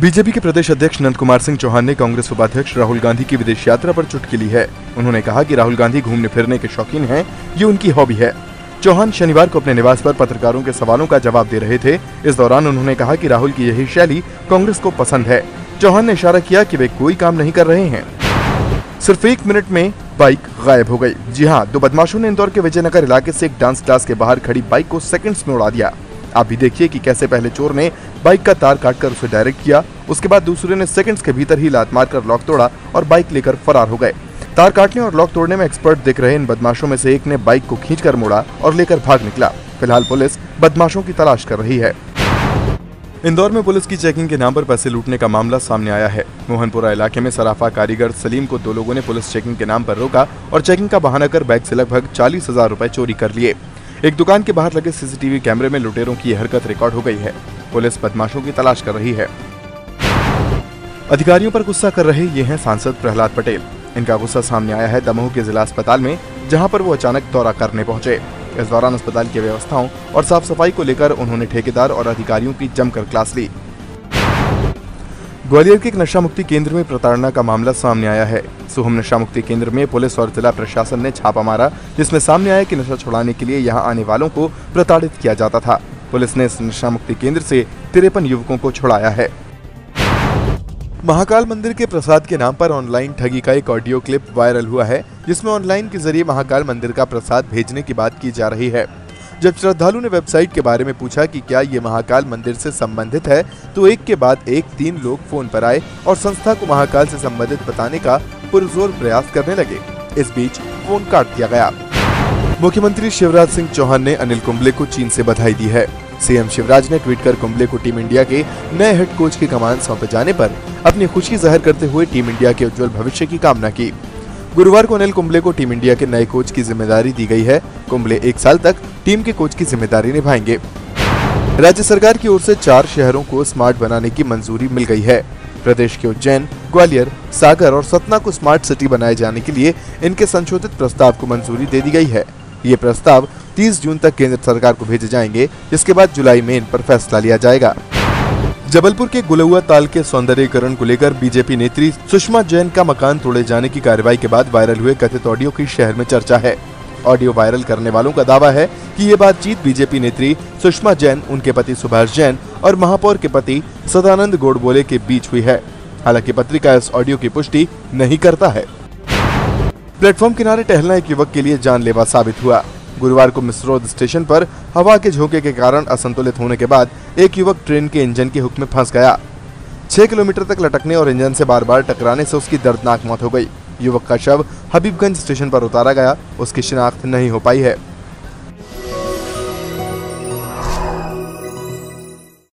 BJP के प्रदेश अध्यक्ष नंद कुमार सिंह चौहान ने कांग्रेस उपाध्यक्ष राहुल गांधी की विदेश यात्रा पर चुटकी ली है। उन्होंने कहा कि राहुल गांधी घूमने फिरने के शौकीन हैं, ये उनकी हॉबी है। चौहान शनिवार को अपने निवास पर पत्रकारों के सवालों का जवाब दे रहे थे। इस दौरान उन्होंने कहा कि राहुल की यही शैली कांग्रेस को पसंद है। चौहान ने इशारा किया कि वे कोई काम नहीं कर रहे हैं। सिर्फ 1 मिनट में बाइक गायब हो गई। जी हाँ, 2 बदमाशों ने इंदौर के विजयनगर इलाके से एक डांस क्लास के बाहर खड़ी बाइक को सेकंड्स में उड़ा दिया। आप भी देखिए कि कैसे पहले चोर ने बाइक का तार काटकर उसे डायरेक्ट किया, उसके बाद दूसरे ने सेकंड्स के भीतर ही लात मारकर लॉक तोड़ा और बाइक लेकर फरार हो गए। तार काटने और लॉक तोड़ने में एक्सपर्ट दिख रहे इन बदमाशों में से एक ने बाइक को खींचकर मोड़ा और लेकर भाग निकला। फिलहाल पुलिस बदमाशों की तलाश कर रही है। इंदौर में पुलिस की चेकिंग के नाम पर पैसे लूटने का मामला सामने आया है। मोहनपुरा इलाके में सराफा कारीगर सलीम को 2 लोगों ने पुलिस चेकिंग के नाम पर रोका और चेकिंग का बहाना कर बैग से लगभग 40,000 रुपए चोरी कर लिए। एक दुकान के बाहर लगे सीसीटीवी कैमरे में लुटेरों की यह हरकत रिकॉर्ड हो गई है। पुलिस बदमाशों की तलाश कर रही है। अधिकारियों पर गुस्सा कर रहे ये हैं सांसद प्रहलाद पटेल। इनका गुस्सा सामने आया है दमोह के जिला अस्पताल में, जहां पर वो अचानक दौरा करने पहुंचे। इस दौरान अस्पताल की व्यवस्थाओं और साफ सफाई को लेकर उन्होंने ठेकेदार और अधिकारियों की जमकर क्लास ली। ग्वालियर के एक नशा मुक्ति केंद्र में प्रताड़ना का मामला सामने आया है। सोहम नशा मुक्ति केंद्र में पुलिस और जिला प्रशासन ने छापा मारा, जिसमें सामने आया कि नशा छुड़ाने के लिए यहां आने वालों को प्रताड़ित किया जाता था। पुलिस ने इस नशा मुक्ति केंद्र से 53 युवकों को छुड़ाया है। महाकाल मंदिर के प्रसाद के नाम पर ऑनलाइन ठगी का एक ऑडियो क्लिप वायरल हुआ है, जिसमें ऑनलाइन के जरिए महाकाल मंदिर का प्रसाद भेजने की बात की जा रही है। जब श्रद्धालु ने वेबसाइट के बारे में पूछा कि क्या ये महाकाल मंदिर से संबंधित है, तो एक के बाद एक 3 लोग फोन पर आए और संस्था को महाकाल से संबंधित बताने का पुरजोर प्रयास करने लगे। इस बीच फोन काट दिया गया। मुख्यमंत्री शिवराज सिंह चौहान ने अनिल कुंबले को चीन से बधाई दी है। सीएम शिवराज ने ट्वीट कर कुंबले को टीम इंडिया के नए हेड कोच की कमान सौंपे जाने पर अपनी खुशी जाहिर करते हुए टीम इंडिया के उज्जवल भविष्य की कामना की। गुरुवार को अनिल कुंबले को टीम इंडिया के नए कोच की जिम्मेदारी दी गई है। कुंबले 1 साल तक टीम के कोच की जिम्मेदारी निभाएंगे। राज्य सरकार की ओर से 4 शहरों को स्मार्ट बनाने की मंजूरी मिल गई है। प्रदेश के उज्जैन, ग्वालियर, सागर और सतना को स्मार्ट सिटी बनाए जाने के लिए इनके संशोधित प्रस्ताव को मंजूरी दे दी गई है। ये प्रस्ताव 30 जून तक केंद्र सरकार को भेजे जाएंगे, जिसके बाद जुलाई में इन पर फैसला लिया जाएगा। जबलपुर के गुलौआ ताल के सौंदर्यीकरण को लेकर बीजेपी नेत्री सुषमा जैन का मकान तोड़े जाने की कार्रवाई के बाद वायरल हुए कथित ऑडियो की शहर में चर्चा है। ऑडियो वायरल करने वालों का दावा है कि ये बातचीत बीजेपी नेत्री सुषमा जैन, उनके पति सुभाष जैन और महापौर के पति सदानंद गोडबोले के बीच हुई है। हालांकि पत्रिका इस ऑडियो की पुष्टि नहीं करता है। प्लेटफॉर्म किनारे टहलना एक युवक के लिए जानलेवा साबित हुआ। गुरुवार को मिसरोद स्टेशन पर हवा के झोंके के कारण असंतुलित होने के बाद एक युवक ट्रेन के इंजन के हुक में फंस गया। 6 किलोमीटर तक लटकने और इंजन से बार बार टकराने से उसकी दर्दनाक मौत हो गई। युवक का शव हबीबगंज स्टेशन पर उतारा गया। उसकी शिनाख्त नहीं हो पाई है।